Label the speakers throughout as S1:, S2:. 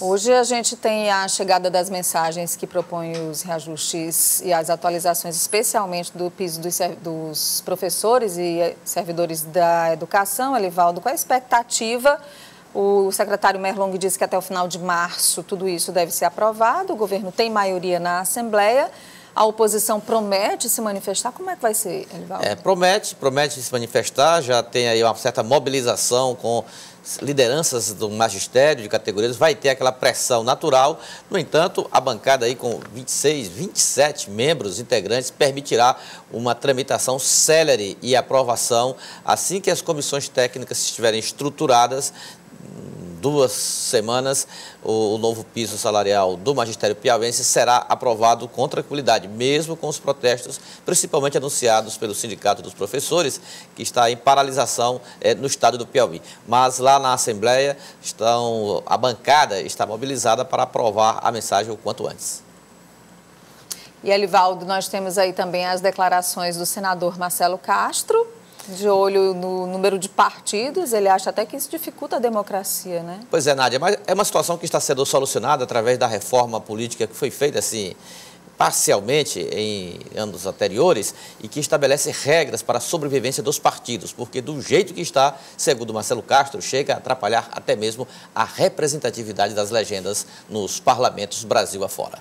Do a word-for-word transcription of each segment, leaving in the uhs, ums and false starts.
S1: Hoje a gente tem a chegada das mensagens que propõem os reajustes e as atualizações, especialmente do piso dos, dos professores e servidores da educação. Elivaldo, qual é a expectativa? O secretário Merlong disse que até o final de março tudo isso deve ser aprovado. O governo tem maioria na Assembleia. A oposição promete se manifestar. Como é que vai ser, Elivaldo?
S2: É, promete, promete se manifestar. Já tem aí uma certa mobilização com lideranças do magistério, de categorias, vai ter aquela pressão natural. No entanto, a bancada aí com vinte e seis, vinte e sete membros integrantes permitirá uma tramitação célere e aprovação assim que as comissões técnicas estiverem estruturadas. Duas semanas, o, o novo piso salarial do magistério piauiense será aprovado com tranquilidade, mesmo com os protestos, principalmente anunciados pelo Sindicato dos Professores, que está em paralisação é, no estado do Piauí. Mas lá na Assembleia, estão, a bancada está mobilizada para aprovar a mensagem o quanto antes.
S1: E, Elivaldo, nós temos aí também as declarações do senador Marcelo Castro, de olho no número de partidos. Ele acha até que isso dificulta a democracia, né?
S2: Pois é, Nádia, mas é uma situação que está sendo solucionada através da reforma política que foi feita, assim, parcialmente em anos anteriores e que estabelece regras para a sobrevivência dos partidos, porque do jeito que está, segundo Marcelo Castro, chega a atrapalhar até mesmo a representatividade das legendas nos parlamentos Brasil afora.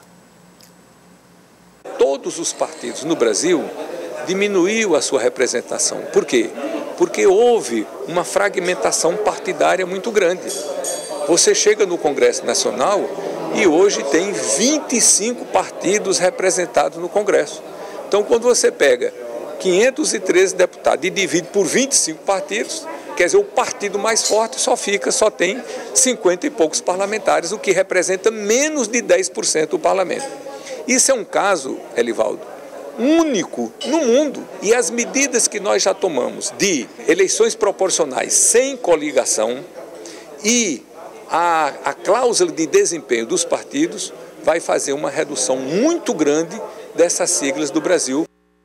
S3: Todos os partidos no Brasil diminuiu a sua representação. Por quê? Porque houve uma fragmentação partidária muito grande. Você chega no Congresso Nacional e hoje tem vinte e cinco partidos representados no Congresso. Então, quando você pega quinhentos e treze deputados e divide por vinte e cinco partidos, quer dizer, o partido mais forte só fica, só tem cinquenta e poucos parlamentares, o que representa menos de dez por cento do parlamento. Isso é um caso, Elivaldo, único no mundo. E as medidas que nós já tomamos de eleições proporcionais sem coligação e a, a cláusula de desempenho dos partidos vai fazer uma redução muito grande dessas siglas do Brasil.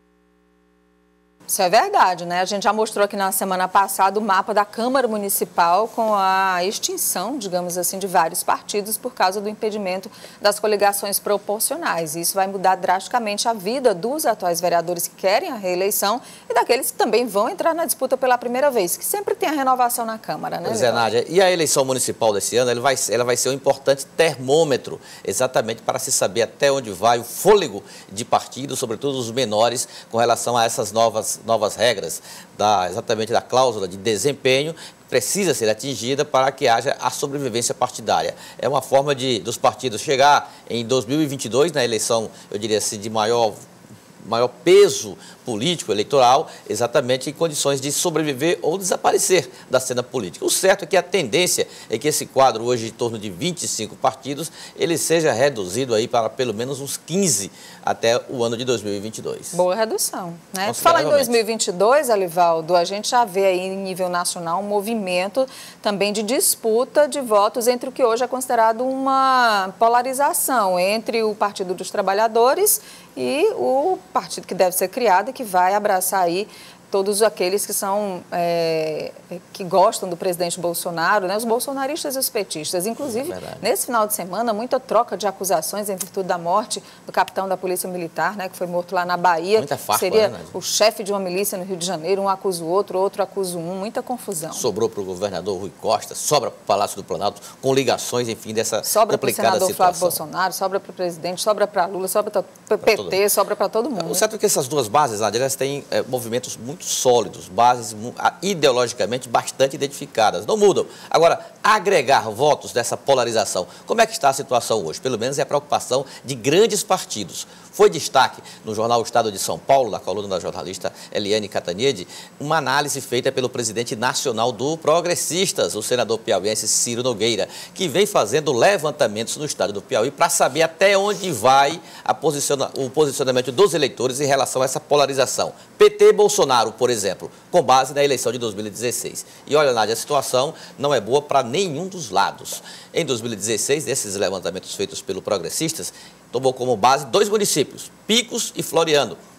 S1: Isso é verdade, né? A gente já mostrou aqui na semana passada o mapa da Câmara Municipal com a extinção, digamos assim, de vários partidos por causa do impedimento das coligações proporcionais. Isso vai mudar drasticamente a vida dos atuais vereadores que querem a reeleição e daqueles que também vão entrar na disputa pela primeira vez, que sempre tem a renovação na Câmara, né?
S2: Pois é, Nádia. E a eleição municipal desse ano, ela vai, ela vai ser um importante termômetro, exatamente para se saber até onde vai o fôlego de partidos, sobretudo os menores, com relação a essas novas novas regras, da, exatamente da cláusula de desempenho, precisa ser atingida para que haja a sobrevivência partidária. É uma forma de dos partidos chegar em dois mil e vinte e dois, na eleição, eu diria assim, de maior, maior peso político, eleitoral, exatamente em condições de sobreviver ou desaparecer da cena política. O certo é que a tendência é que esse quadro, hoje em torno de vinte e cinco partidos, ele seja reduzido aí para pelo menos uns quinze até o ano de dois mil e vinte e dois.
S1: Boa redução, né? Falar em dois mil e vinte e dois, Elivaldo, a gente já vê aí em nível nacional um movimento também de disputa de votos entre o que hoje é considerado uma polarização entre o Partido dos Trabalhadores e o partido que deve ser criado, que vai abraçar aí todos aqueles que são, é, que gostam do presidente Bolsonaro, né? Os bolsonaristas e os petistas. Inclusive, é nesse final de semana, muita troca de acusações em virtude da morte do capitão da Polícia Militar, né? Que foi morto lá na Bahia.
S2: Muita farpa,
S1: seria
S2: né,
S1: o chefe de uma milícia no Rio de Janeiro, um acusa o outro, outro acusa um, muita confusão.
S2: Sobrou para o governador Rui Costa, sobra para o Palácio do Planalto, com ligações, enfim, dessa
S1: sobra
S2: complicada
S1: pro
S2: situação. Sobra para o senador
S1: Flávio Bolsonaro, sobra para o presidente, sobra para Lula, sobra para o P T, sobra para todo mundo.
S2: O certo é que essas duas bases, Nádia, elas têm é, movimentos muito sólidos, bases ideologicamente bastante identificadas, não mudam. Agora, agregar votos dessa polarização, como é que está a situação hoje? Pelo menos é a preocupação de grandes partidos. Foi destaque no jornal O Estado de São Paulo, na coluna da jornalista Eliane Catanhede, uma análise feita pelo presidente nacional do Progressistas, o senador piauiense Ciro Nogueira, que vem fazendo levantamentos no estado do Piauí para saber até onde vai a posiciona, o posicionamento dos eleitores em relação a essa polarização. P T Bolsonaro, por exemplo, com base na eleição de dois mil e dezesseis. E olha, Nádia, a situação não é boa para nenhum dos lados. Em dois mil e dezesseis, desses levantamentos feitos pelo Progressistas, tomou como base dois municípios, Picos e Floriano.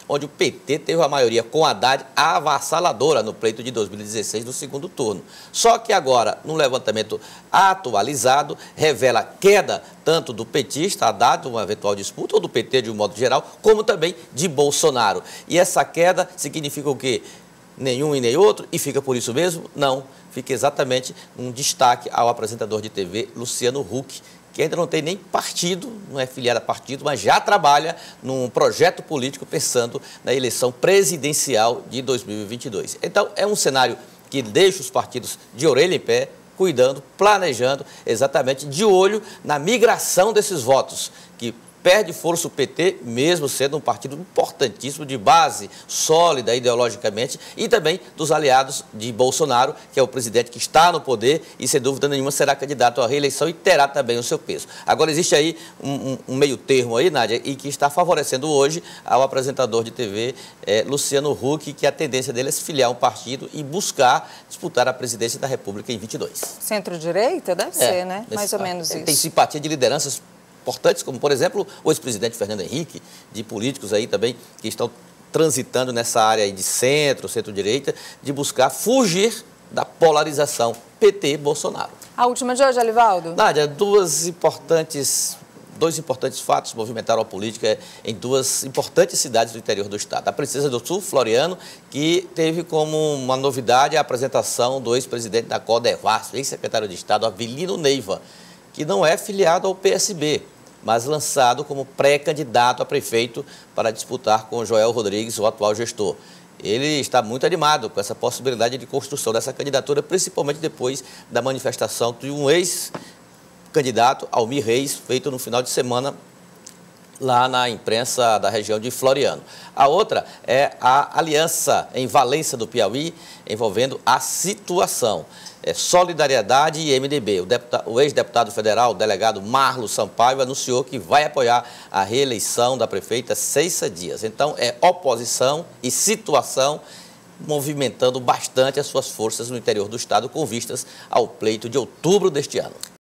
S2: onde o P T teve a maioria com Haddad avassaladora no pleito de dois mil e dezesseis, no segundo turno. Só que agora, no levantamento atualizado, revela queda tanto do petista, Haddad, uma eventual disputa, ou do P T de um modo geral, como também de Bolsonaro. E essa queda significa o quê? Nenhum e nem outro, e fica por isso mesmo? Não, fica exatamente um destaque ao apresentador de T V, Luciano Huck, que ainda não tem nem partido, não é filiado a partido, mas já trabalha num projeto político pensando na eleição presidencial de dois mil e vinte e dois. Então, é um cenário que deixa os partidos de orelha em pé, cuidando, planejando, exatamente de olho na migração desses votos, que perde força o P T, mesmo sendo um partido importantíssimo, de base sólida ideologicamente, e também dos aliados de Bolsonaro, que é o presidente que está no poder e, sem dúvida nenhuma, será candidato à reeleição e terá também o seu peso. Agora, existe aí um, um, um meio termo aí, Nádia, e que está favorecendo hoje ao apresentador de T V, é, Luciano Huck, que a tendência dele é se filiar a um partido e buscar disputar a presidência da República em vinte e dois.
S1: Centro-direita? Deve é, ser, né? Mais ou menos isso.
S2: Tem simpatia de lideranças importantes, como, por exemplo, o ex-presidente Fernando Henrique, de políticos aí também que estão transitando nessa área aí de centro, centro-direita, de buscar fugir da polarização P T-Bolsonaro.
S1: A última de hoje, Alivaldo?
S2: Nádia, duas importantes, dois importantes fatos movimentaram a política em duas importantes cidades do interior do estado. A Princesa do Sul, Floriano, que teve como uma novidade a apresentação do ex-presidente da Codevasf, ex-secretário de Estado, Avelino Neiva, que não é filiado ao P S B, mas lançado como pré-candidato a prefeito para disputar com Joel Rodrigues, o atual gestor. Ele está muito animado com essa possibilidade de construção dessa candidatura, principalmente depois da manifestação de um ex-candidato, Almir Reis, feito no final de semana lá na imprensa da região de Floriano. A outra é a aliança em Valença do Piauí, envolvendo a situação. É, Solidariedade e M D B. O, o ex-deputado federal, o delegado Marlos Sampaio, anunciou que vai apoiar a reeleição da prefeita Ceissa Dias. Então, é oposição e situação movimentando bastante as suas forças no interior do estado, com vistas ao pleito de outubro deste ano.